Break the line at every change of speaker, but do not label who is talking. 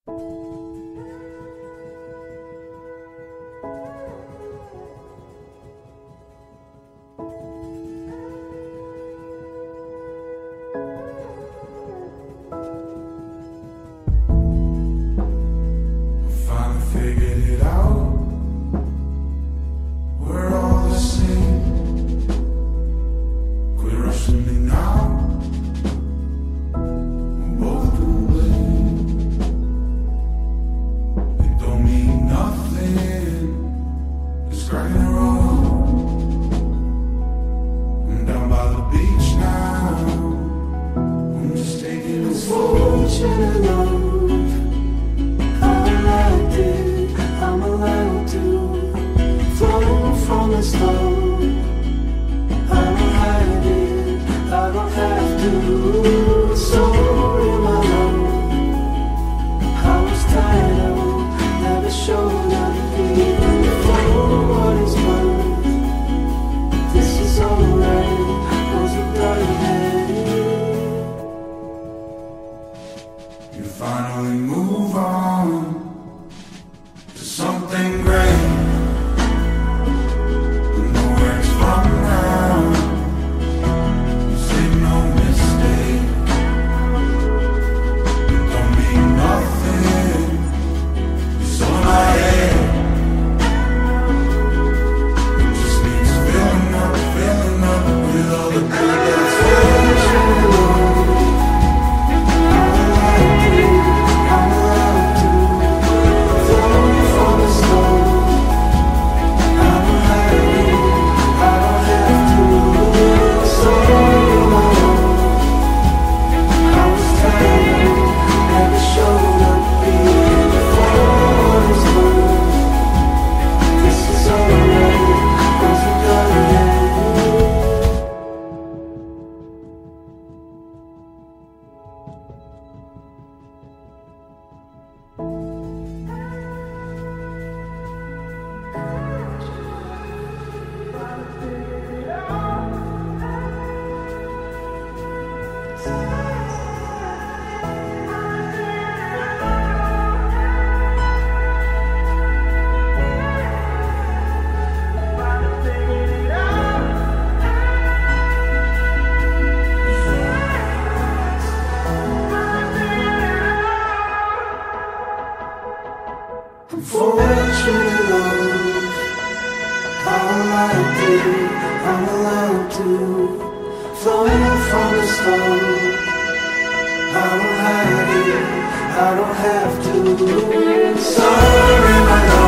Finally figured it out. We're all the same. Quit rushing me now. We're both to blame. It don't mean nothing. It's cracking the road. I'm down by the beach now. I'm just taking it slow.
I'm allowed to flow from the stone. I don't hide it, I don't have to. So in my love, I was tired of never showed up even for what it's worth. This is alright, wasn't done yet.
You finally move on to something great. You know where it's from now. You say no mistake. It don't mean nothing. It's on my head. It just needs filling up with all the good that's
I'm allowed to flowing from the stone. I don't hide it, I don't have to. Sorry, my love.